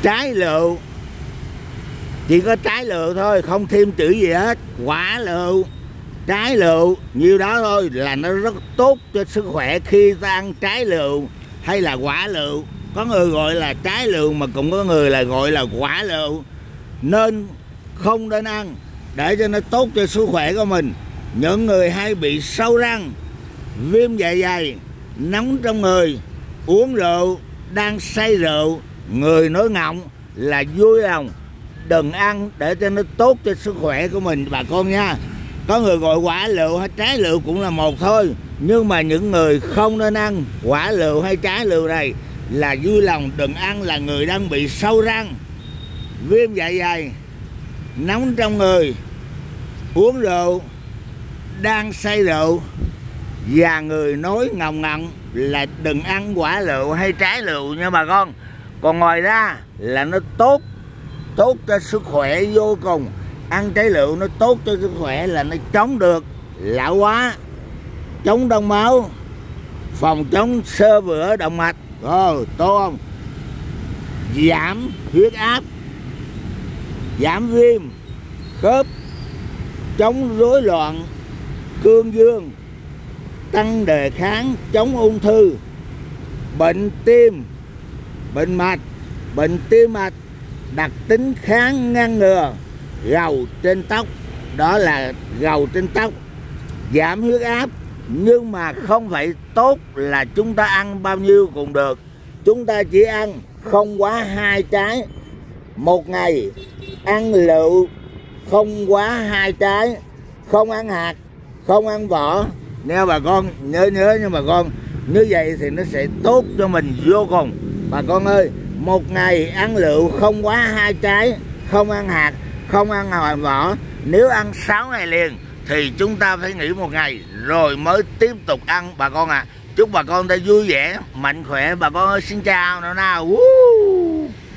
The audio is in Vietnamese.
Trái lựu, chỉ có trái lựu thôi, không thêm chữ gì hết. Quả lựu, trái lựu, nhiêu đó thôi là nó rất tốt cho sức khỏe khi ta ăn trái lựu hay là quả lựu. Có người gọi là trái lựu mà cũng có người là gọi là quả lựu. Nên không nên ăn để cho nó tốt cho sức khỏe của mình. Những người hay bị sâu răng, viêm dạ dày, nóng trong người, uống rượu, đang say rượu, người nói ngọng là vui lòng đừng ăn để cho nó tốt cho sức khỏe của mình bà con nha. Có người gọi quả lựu hay trái lựu cũng là một thôi, nhưng mà những người không nên ăn quả lựu hay trái lựu này là vui lòng đừng ăn, là người đang bị sâu răng, viêm dạ dày, nóng trong người, uống rượu, đang say rượu và người nói ngọng ngọng là đừng ăn quả lựu hay trái lựu nha bà con. Còn ngoài ra là nó tốt cho sức khỏe vô cùng. Ăn trái lựu nó tốt cho sức khỏe là nó chống được lão hóa, chống đông máu, phòng chống xơ vữa động mạch, tốt không? Giảm huyết áp, giảm viêm khớp, chống rối loạn cương dương, tăng đề kháng, chống ung thư, bệnh tim, bệnh mạch, bệnh tim mạch, đặc tính kháng ngăn ngừa gầu trên tóc, đó là gầu trên tóc. Giảm huyết áp, nhưng mà không phải tốt là chúng ta ăn bao nhiêu cũng được. Chúng ta chỉ ăn không quá 2 trái một ngày, ăn lựu không quá 2 trái, không ăn hạt, không ăn vỏ nha bà con. Nhớ nha bà con, như vậy thì nó sẽ tốt cho mình vô cùng bà con ơi. Một ngày ăn lựu không quá 2 trái, không ăn hạt, không ăn vỏ. Nếu ăn 6 ngày liền thì chúng ta phải nghỉ 1 ngày rồi mới tiếp tục ăn bà con ạ. Chúc bà con ta vui vẻ, mạnh khỏe bà con ơi. Xin chào nào nào.